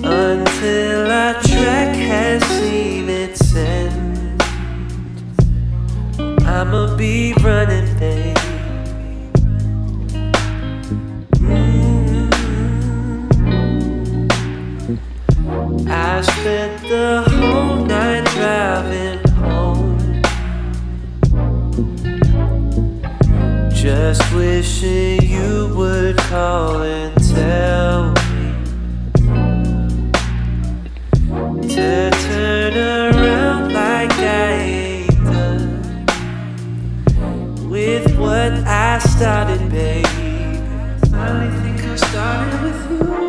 until our track has seen its end. I'ma be running, babe. I spent the whole night driving home, just wishing you would call and tell me to turn around like I ain't done with what I started, babe. I finally think I started with you.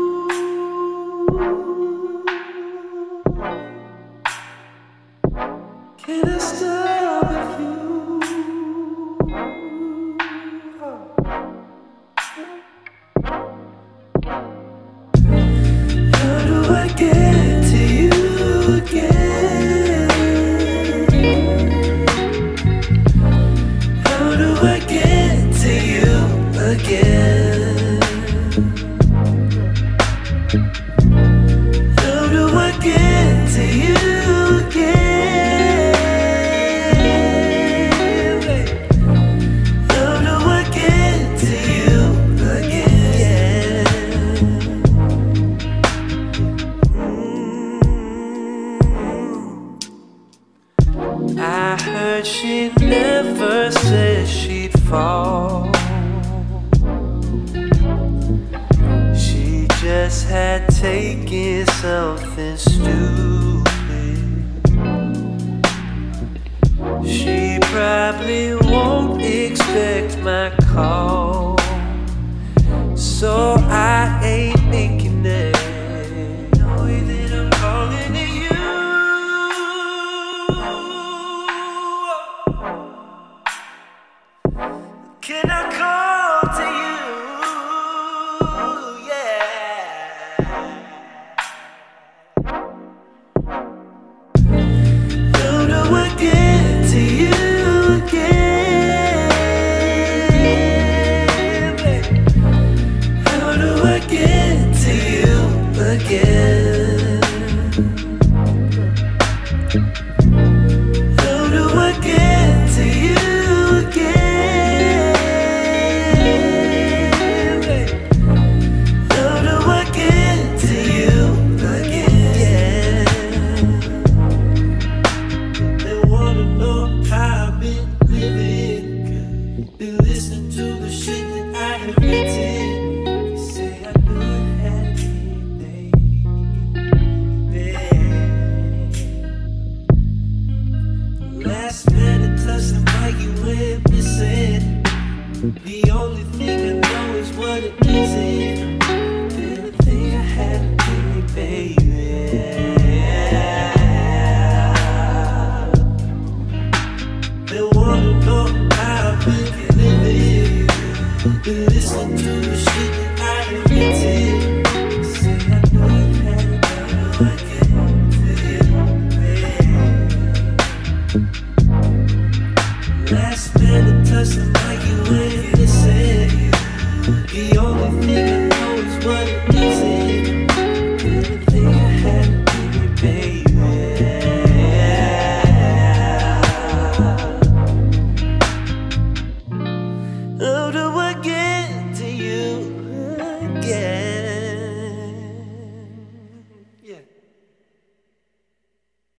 Can I start with you? How do I get to you again? How do I get to you again? How do I get to you again? I heard she never said she'd fall. She just had taken something stupid. She probably won't expect my call, so I ain't making it. Know that I'm calling to you. Can I call to you? Yeah. How do I get to you again? How do I get to you again? How do I get to you again? The only thing I know is what it isn't. Didn't think I had to be, baby. They wanna know how I've been living. Been listening to the shit that I have written. Say I know it had to get to you. Last minute touching like you ain't listen. The only thing I know is what it is.